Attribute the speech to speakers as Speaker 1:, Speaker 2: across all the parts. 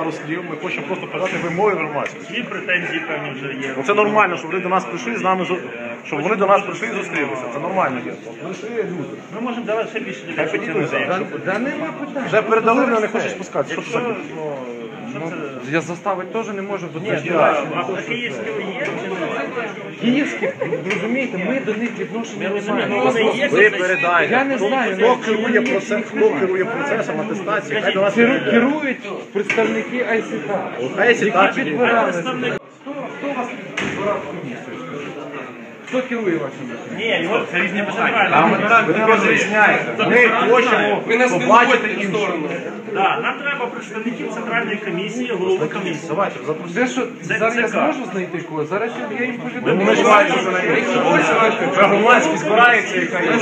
Speaker 1: пару слів, ми хочемо просто передати вимоги громадськості.
Speaker 2: Всі претензії певні вже є.
Speaker 1: Це нормально, щоб вони до нас прийшли, з нами, щоб вони до нас прийшли і зустрілися. Це нормально є. Прийшли люди.
Speaker 2: Ми можемо давати ще більше людей потягнути, якщо
Speaker 3: Да нема питань.
Speaker 1: Вже передали, але не хочуть спускатися. Що це таке?
Speaker 3: Я заставити теж не можу, бо це
Speaker 2: а київські є чи немає?
Speaker 3: київські, розумієте, ми до них відношення не маємо.
Speaker 1: Ви передайте.
Speaker 3: Я не знаю,
Speaker 1: Хто керує процесом атестації, хай до нас передає.
Speaker 3: керують представники АйСіТ.
Speaker 1: Хай так чи ні.
Speaker 3: Хто вас підбирав в комісію? Хто керує вашим місцем?
Speaker 2: Ні, його це різні питання.
Speaker 1: Ви не розрізняєте. Ми хочемо побачити іншу.
Speaker 2: Так, нам треба представників центральної комісії, голови комісії.
Speaker 1: Давайте, запросимо.
Speaker 3: Це що, зараз я зможу знайти когось? Зараз я їм повідомлю.
Speaker 1: Ми ж маємо вже громадські збирається, яка є.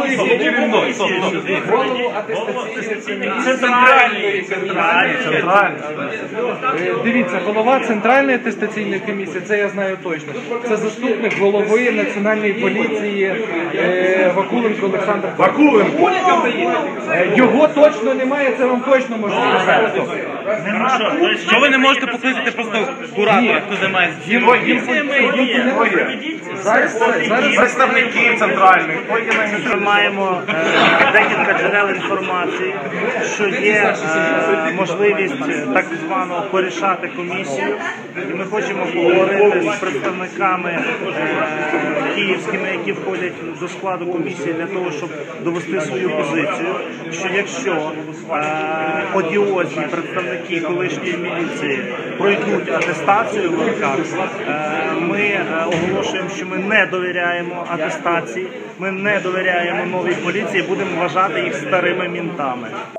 Speaker 3: Голову атестаційної
Speaker 2: Центральної.
Speaker 1: Центральна.
Speaker 3: Дивіться, голова Центральної атестаційної комісії, це я знаю точно. Це заступник голови Національної поліції Вакуленко Олександр.
Speaker 1: Вакуленко.
Speaker 3: Його точно немає, це вам точно можу сказати.
Speaker 4: Що ви не можете покликати просто куратора, хто займається цим?
Speaker 3: Зараз
Speaker 1: Представники центральних.
Speaker 2: Ми маємо декілька джерел інформації, що є можливість так званого порішати комісію. І ми хочемо поговорити з представниками київськими, які входять до складу комісії, для того, щоб довести свою позицію, що якщо одіозні представники колишньої міліції пройдуть атестацію в руках, ми оголошуємо, що ми не довіряємо атестації, ми не довіряємо новій поліції, будемо вважати їх старими мінтами.